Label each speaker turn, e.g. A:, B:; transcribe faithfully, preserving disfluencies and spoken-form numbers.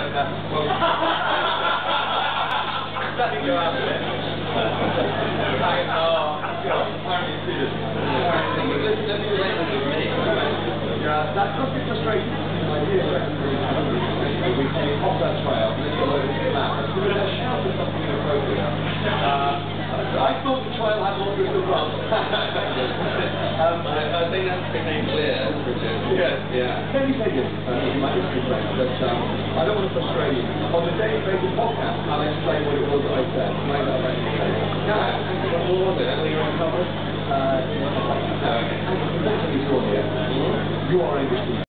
A: Well, let me go out of it. I know. Apparently it's serious. Let me relate this with me. Yeah, that must be frustrating. My dear secretary, we came off that trail, and then you load of map. There was a shout or something inappropriate. Uh, I thought the trail had more crystal bumps. um, I, I think that's became clear, Richard. Yes, yeah. Let me say this, uh, my history friend, that um, I don't want to frustrate you. On the Daily Basis podcast, I'll explain what it was that I said. Maybe I'll make it clear. No, what was it? Anything you want to cover? Uh, no, okay. And the next thing you saw here, you are English.